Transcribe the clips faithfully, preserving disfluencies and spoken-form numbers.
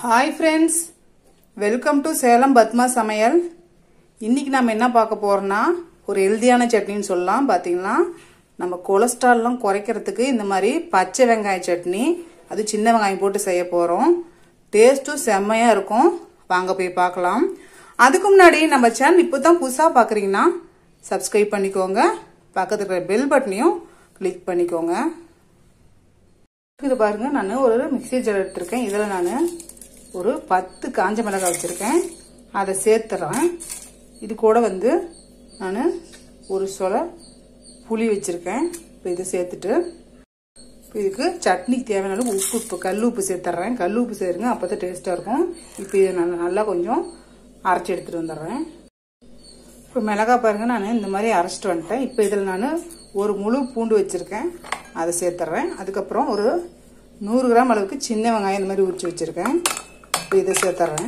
Hi friends, welcome to Salem Padma சமையல். இன்னைக்கு நாம என்ன பார்க்க போறோம்னா ஒரு ஹெல்தியான சட்னின்னு சொல்லலாம். பாத்தீங்கன்னா நம்ம கொலஸ்ட்ரால்லாம் குறைக்கிறதுக்கு இந்த மாதிரி பச்சை வெங்காய சட்னி அது சின்ன வெங்காயம் போட்டு செய்ய போறோம். டேஸ்டும் செம்மையா இருக்கும். வாங்க போய் பார்க்கலாம். அதுக்கு முன்னாடி நம்ம சேனல் இப்போதான் புதுசா பார்க்கறீங்கன்னா Subscribe பண்ணிக்கோங்க. பக்கத்துல இருக்கிற பெல் பட்டனையும் கிளிக் பண்ணிக்கோங்க. இது பாருங்க நான் ஒரு மிக்ஸி ஜார் எடுத்துர்க்கேன். இதல நான் ஒரு பத்து காஞ்ச மிளகாய் வச்சிருக்கேன். அதை சேர்த்துறேன். இது கூட வந்து நான் ஒரு சொல புளி வச்சிருக்கேன். இப்போ இதை சேர்த்துட்டு இதுக்கு சட்னிக்கு தேவையான அளவு உப்பு இப்போ கல் உப்பு சேர்த்துறேன். கல் உப்பு சேருங்க அப்பதான் டேஸ்டா இருக்கும். இப்போ இதை நான் நல்லா கொஞ்சம் அரைச்சி எடுத்துட்டு வந்துடுறேன். இப்போ மிளகாய் பாருங்க நான் இந்த மாதிரி அரைச்சிட்டு வந்துட்டேன். இப்போ இதில் நான் ஒரு முழு பூண்டு வச்சிருக்கேன். அதை சேர்த்துறேன். அதுக்கப்புறம் ஒரு நூறு கிராம் அளவுக்கு சின்ன வெங்காயம் இந்த மாதிரி உரிச்சு வச்சிருக்கேன். இப்போ இதை சேர்த்துறேன்.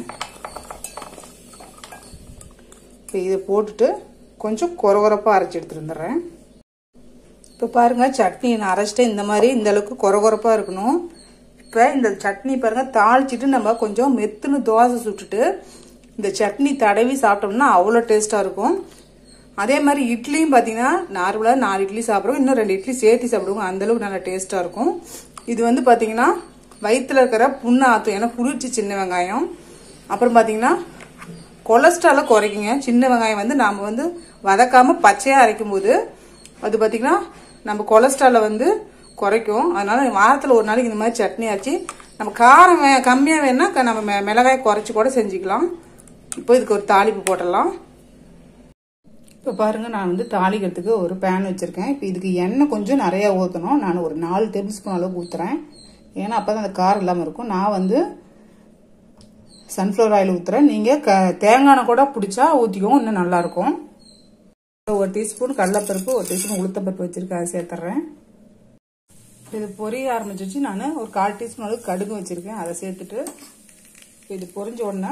இப்போ இதை போட்டுட்டு கொஞ்சம் கொரகொரப்பா அரைச்சி எடுத்துட்டு வந்துடுறேன். இப்போ பாருங்க சட்னி நான் அரைச்சிட்டு இந்த மாதிரி இந்த அளவுக்கு கொரகொரப்பா இருக்கணும். இப்போ இந்த சட்னி பாருங்க தாளிச்சிட்டு நம்ம கொஞ்சம் மெத்துன்னு தோசை சுட்டுட்டு இந்த சட்னி தடவி சாப்பிட்டோம்னா அவ்வளோ டேஸ்டா இருக்கும். அதே மாதிரி இட்லியும் பாத்தீங்கன்னா நார்மலா நாலு இட்லி சாப்பிடுவோம், இன்னும் ரெண்டு இட்லி சேர்த்து சாப்பிடுவோம். அந்த அளவுக்கு நல்லா டேஸ்டா இருக்கும். இது வந்து பாத்தீங்கன்னா வயிற்றுல இருக்கிற புண்ணு ஆத்தும். ஏன்னா புளிச்சு சின்ன வெங்காயம். அப்புறம் பாத்தீங்கன்னா கொலஸ்ட்ரால குறைக்குங்க. சின்ன வெங்காயம் வந்து நாம வந்து வதக்காம பச்சையா அரைக்கும் போது அது பாத்தீங்கன்னா நம்ம கொலஸ்ட்ரால வந்து குறைக்கும். அதனால வாரத்துல ஒரு நாளைக்கு இந்த மாதிரி சட்னி ஆச்சு நம்ம காரம் கம்மியா வேணா நம்ம மிளகாய் குறைச்சு கூட செஞ்சுக்கலாம். இப்போ இதுக்கு ஒரு தாளிப்பு போட்டலாம். இப்போ பாருங்க நான் வந்து தாளிக்கிறதுக்கு ஒரு பேன் வச்சிருக்கேன். இப்போ இதுக்கு எண்ணெய் கொஞ்சம் நிறைய ஊற்றணும். நான் ஒரு நாலு டேபிள் ஸ்பூன் அளவுக்கு ஊற்றுறேன். ஏன்னா அப்பதான் அந்த காரம் இல்லாமல் இருக்கும். நான் வந்து சன்ஃப்ளவர் ஆயில் ஊற்றுறேன். நீங்கள் க தேங்காய் கூட பிடிச்சா ஊற்றிக்கவும் இன்னும் நல்லா இருக்கும். ஒரு டீஸ்பூன் கடலைப்பருப்பு ஒரு டீஸ்பூன் உளுத்தப்பருப்பு வச்சிருக்கேன். அதை சேர்த்துறேன். இது பொரிய ஆரம்பிச்சிச்சு. நான் ஒரு கால் டீஸ்பூன் அளவுக்கு கடுகு வச்சிருக்கேன். அதை சேர்த்துட்டு இது பொரிஞ்ச உடனே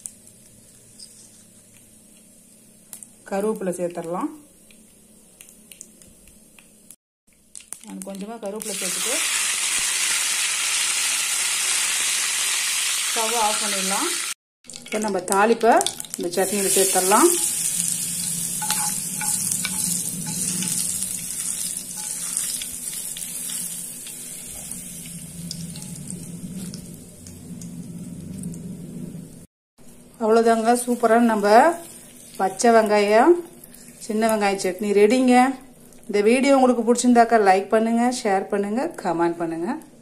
கருவேப்பிலை சேர்த்துடலாம். நான் கொஞ்சமா கருவேப்பிலை சேர்த்துட்டு ஸ்டவ் ஆஃப் பண்ணிடலாம். இப்போ நம்ம தாளிப்பை இந்த சட்னியில் சேர்த்துடலாம். அவ்வளோதாங்க, சூப்பரான நம்ம பச்சை வெங்காயம் சின்ன வெங்காய சட்னி ரெடிங்க. இந்த வீடியோ உங்களுக்கு பிடிச்சிருந்தாக்கா லைக் பண்ணுங்க, ஷேர் பண்ணுங்க, கமெண்ட் பண்ணுங்க.